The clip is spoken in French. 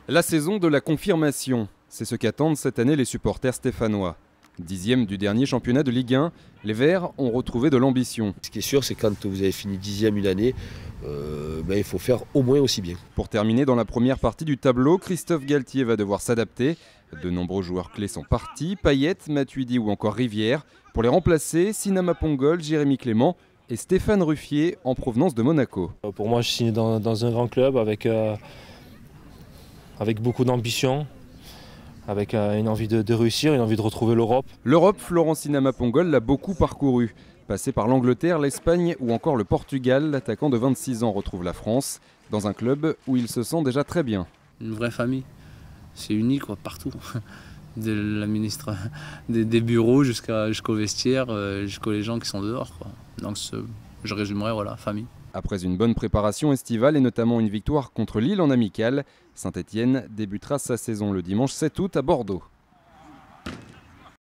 La saison de la confirmation, c'est ce qu'attendent cette année les supporters stéphanois. 10e du dernier championnat de Ligue 1, les Verts ont retrouvé de l'ambition. Ce qui est sûr, c'est quand vous avez fini 10e une année, il faut faire au moins aussi bien. Pour terminer dans la première partie du tableau, Christophe Galtier va devoir s'adapter. De nombreux joueurs clés sont partis, Payet, Matuidi ou encore Rivière. Pour les remplacer, Sinama Pongol, Jérémy Clément et Stéphane Ruffier en provenance de Monaco. Pour moi, je signe dans un grand club avec beaucoup d'ambition, avec une envie de réussir, une envie de retrouver l'Europe. L'Europe, Florent Sinama Pongol l'a beaucoup parcouru. Passé par l'Angleterre, l'Espagne ou encore le Portugal, l'attaquant de 26 ans retrouve la France, dans un club où il se sent déjà très bien. Une vraie famille, c'est unique quoi, partout. De la ministre, des bureaux jusqu'au vestiaire, jusqu'aux gens qui sont dehors, quoi. Donc je résumerais, voilà, famille. Après une bonne préparation estivale et notamment une victoire contre Lille en amical, Saint-Étienne débutera sa saison le dimanche 7 août à Bordeaux.